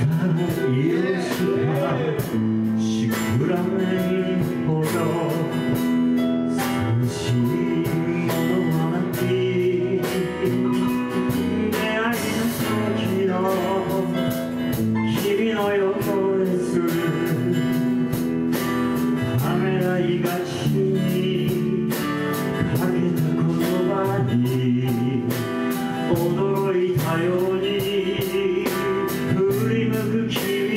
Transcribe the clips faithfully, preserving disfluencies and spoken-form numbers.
しくらめんほど寂しいものはない出会いの時の君の横ですためらいがちにかけた言葉に驚いたように振り向く君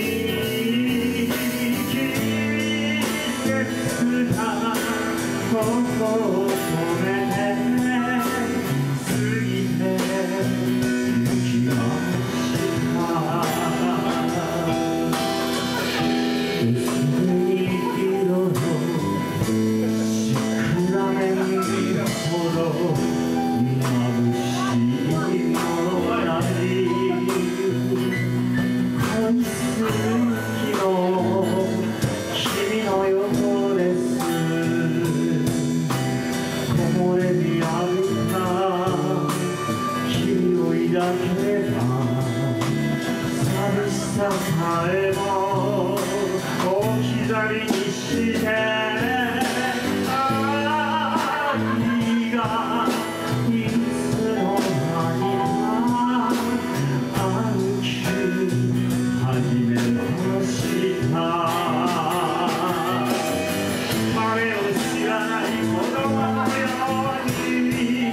心を止めて過ぎて行きました薄い色のシクラメンほど眩しいものはない恋する日の君の横です木漏れ日あるか君を抱けば寂しささえも置き去りにして愛がいつの間にか歩き始めました雨を知らない子供のように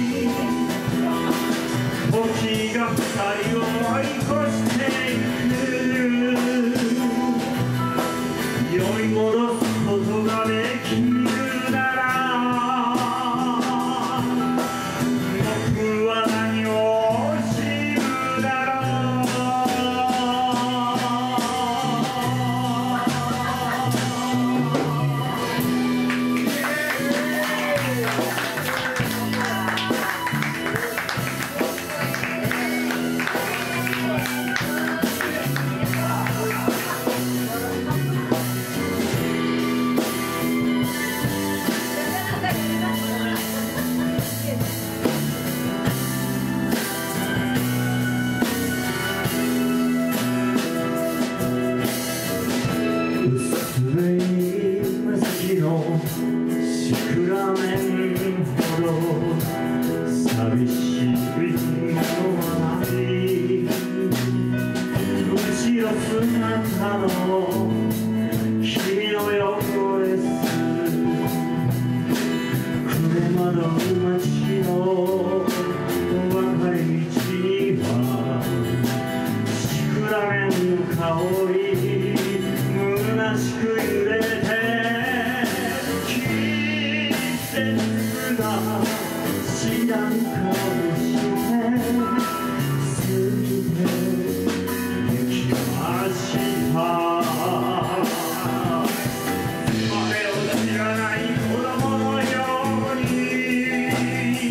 時が二人を追い越していく酔い戻すことができるなら僕は何を知るだろシクラメンほど寂しいものはない後ろ姿の君の横です暮れ惑う街の分かれ道にはシクラメンの香り虚しく揺れて知らん顔して過ぎて行きました雨を知らない子供のように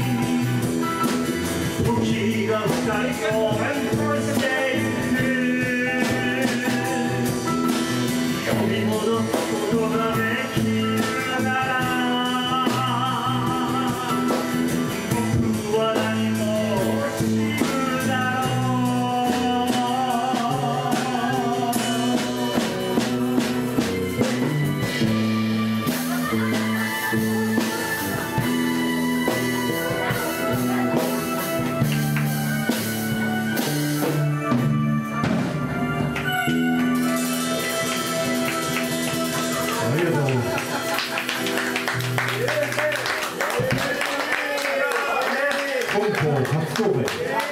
時が二人を追い越していく呼び戻すことができるなら本邦初公演